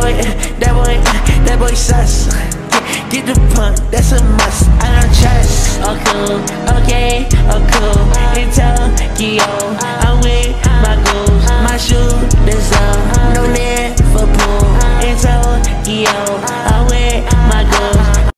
that boy sus. Get the pump, that's a must. I don't trust. Oh cool, okay, oh cool.